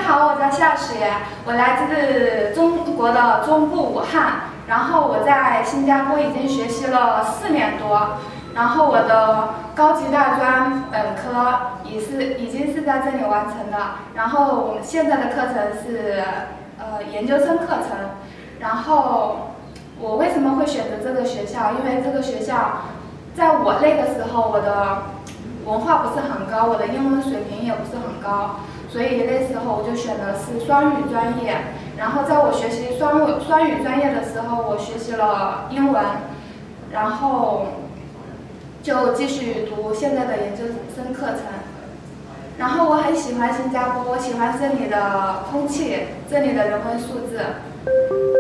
好，我叫夏雪，我来自中国的中部武汉，然后我在新加坡已经学习了4年多，然后我的高级大专本科已经是在这里完成的，然后我们现在的课程是研究生课程，然后我为什么会选择这个学校？因为这个学校在我那个时候我的文化不是很高，我的英文水平也不是很高。所以那时候我就选的是双语专业，然后在我学习双语专业的时候，我学习了英文，然后就继续读现在的研究生课程。然后我很喜欢新加坡，我喜欢这里的空气，这里的人文素质。